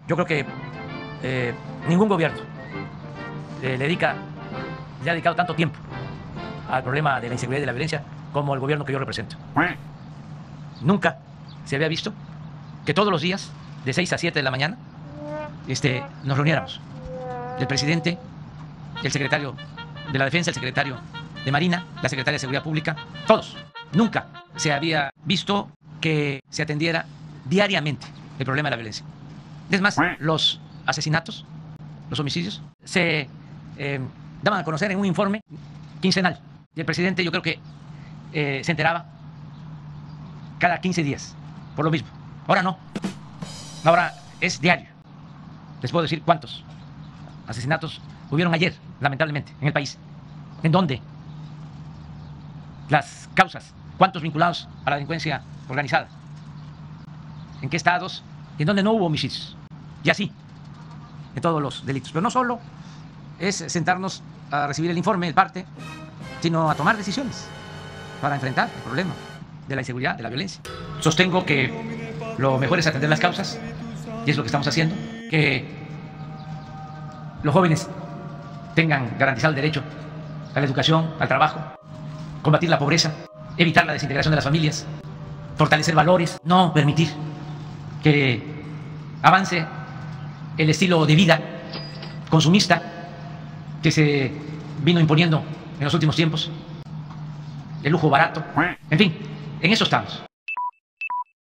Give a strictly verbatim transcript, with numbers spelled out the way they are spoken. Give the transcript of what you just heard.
Yo creo que eh, ningún gobierno eh, le dedica, le ha dedicado tanto tiempo al problema de la inseguridad y de la violencia como el gobierno que yo represento. Nunca se había visto que todos los días, de seis a siete de la mañana, este, nos reuniéramos. El presidente, el secretario de la Defensa, el secretario de Marina, la secretaria de Seguridad Pública, todos. Nunca se había visto que se atendiera diariamente el problema de la violencia. Es más, los asesinatos, los homicidios, se eh, daban a conocer en un informe quincenal. Y el presidente, yo creo que eh, se enteraba cada quince días, por lo mismo. Ahora no. Ahora es diario. Les puedo decir cuántos asesinatos hubieron ayer, lamentablemente, en el país. ¿En dónde? Las causas. ¿Cuántos vinculados a la delincuencia organizada? ¿En qué estados? ¿Y en dónde no hubo homicidios? Y así, en todos los delitos. Pero no solo es sentarnos a recibir el informe, el parte, sino a tomar decisiones para enfrentar el problema de la inseguridad, de la violencia. Sostengo que lo mejor es atender las causas, y es lo que estamos haciendo, que los jóvenes tengan garantizado el derecho a la educación, al trabajo, combatir la pobreza, evitar la desintegración de las familias, fortalecer valores, no permitir que avance el estilo de vida consumista que se vino imponiendo en los últimos tiempos, el lujo barato, en fin, en eso estamos.